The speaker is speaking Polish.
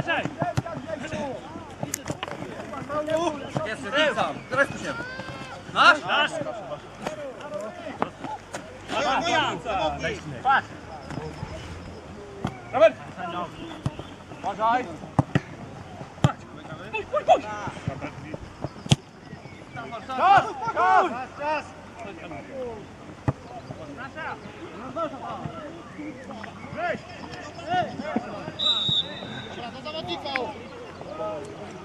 Jest, idź sam. Teraz tu się. Masz? Masz! Patrz! Robert! Uważaj! Czas! Czas! Weź! Do zawodnika!